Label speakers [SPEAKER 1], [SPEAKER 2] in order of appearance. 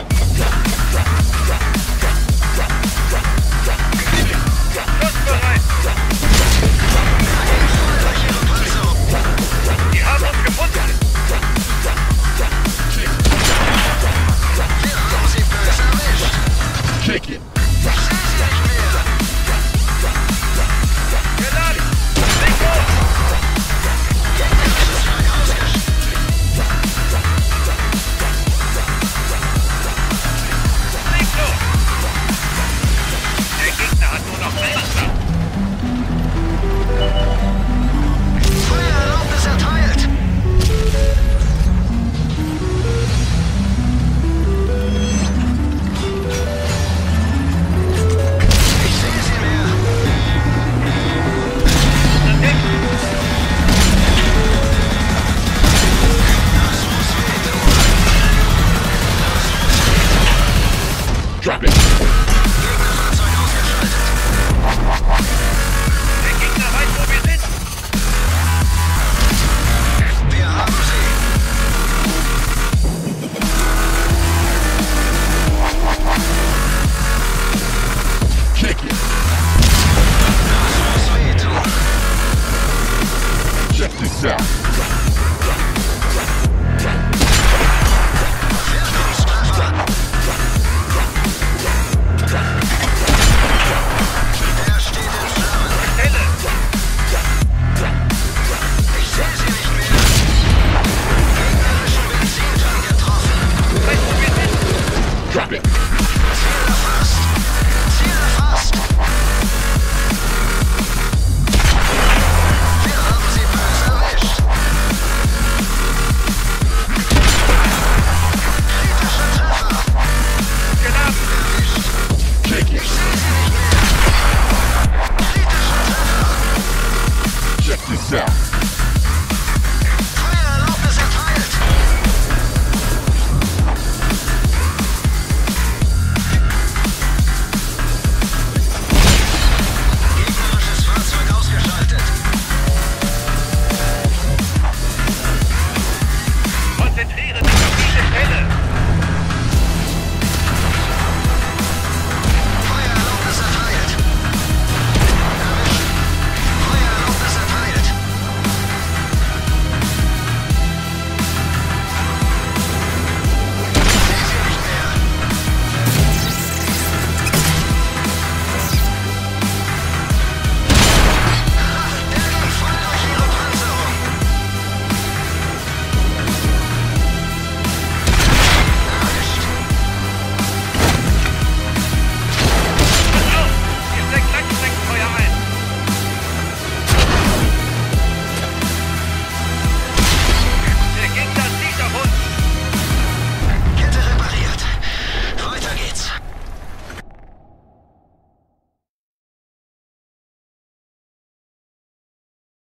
[SPEAKER 1] Schussbereit! Die haben uns gefunden!
[SPEAKER 2] Wir haben sie böse erwischt.
[SPEAKER 3] Check it.
[SPEAKER 2] Ich sehe sie nicht mehr.
[SPEAKER 1] Geladen! Leg los!
[SPEAKER 2] Gegnerisches Flak ausgeschaltet.
[SPEAKER 1] Leg los! Der Gegner hat nur noch Messer!
[SPEAKER 2] Feuererlaubnis erteilt. Ich sehe sie mehr. Das muss wehtun.
[SPEAKER 3] Drop it.
[SPEAKER 2] Gegnerfahrzeug ausgeschaltet.
[SPEAKER 1] Der Gegner weiß, wo wir sind!
[SPEAKER 2] Wir haben sie.
[SPEAKER 3] Check it.
[SPEAKER 2] Das muss wehtun.
[SPEAKER 3] Check this out.
[SPEAKER 2] Wirkungstreffer. Er steht in Flammen.
[SPEAKER 1] Helle!
[SPEAKER 2] Ich sehe sie nicht mehr. Gegnerischen Benzintank getroffen.
[SPEAKER 1] Weißt, wo wir sind!
[SPEAKER 3] Drop it.